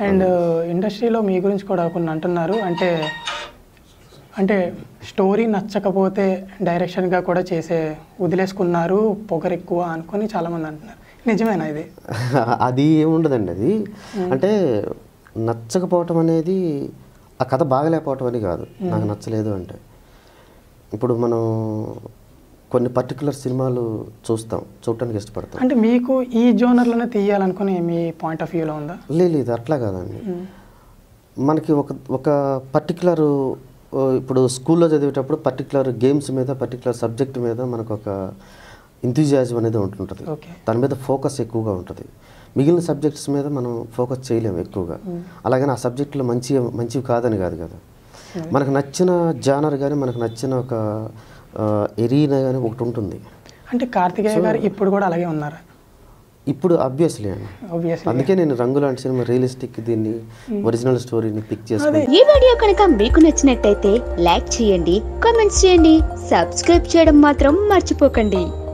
And ఇండస్ట్రీలో మీ గురించి కూడా కొన్ని అంటున్నారు, అంటే స్టోరీ నచ్చకపోతే డైరెక్షన్గా కూడా వదిలేసుకున్నారు, పొగరెక్కువ అనుకొని చాలామంది అంటున్నారు. నిజమేనా ఇది? అది ఏముండదండి. అది అంటే నచ్చకపోవటం అనేది ఆ కథ బాగలేకపోవటం అని కాదు. నాకు నచ్చలేదు అంటే ఇప్పుడు మనం కొన్ని పర్టికులర్ సినిమాలు చూడటానికి ఇష్టపడతాం. అంటే మీకు ఈ జోనర్లోనే తీయాలనుకుని మీ పాయింట్ ఆఫ్ వ్యూలో ఉందా? లేదు, అట్లా కాదండి. మనకి ఒక పర్టికులర్ ఇప్పుడు స్కూల్లో చదివేటప్పుడు పర్టికులర్ గేమ్స్ మీద, పర్టికులర్ సబ్జెక్ట్ మీద మనకు ఒక ఎంథూజియాజం అనేది ఉంటుంటుంది. దాని మీద ఫోకస్ ఎక్కువగా ఉంటుంది. మిగిలిన సబ్జెక్ట్స్ మీద మనం ఫోకస్ చేయలేము ఎక్కువగా. అలాగని ఆ సబ్జెక్టులు మంచివి కాదని కాదు కదా. మనకు నచ్చిన జానర్ కానీ, మనకు నచ్చిన ఒక ఎరీనా కానీ ఒకటి ఉంటుంది. అంటే కార్తికేయ గారు ఇప్పుడు కూడా అలాగే ఉన్నారా? ఇప్పుడు ఆబ్వియస్లీ అండి. అందుకే నేను రంగు లాంటి సినిమా రియలిస్టిక్ దీన్ని ఒరిజినల్ స్టోరీని పిక్ చేసుకుని. ఈ వీడియో కనుక మీకు నచ్చినట్టయితే లైక్ చేయండి, కామెంట్స్ చేయండి, సబ్స్క్రైబ్ చేయడం మాత్రం మర్చిపోకండి.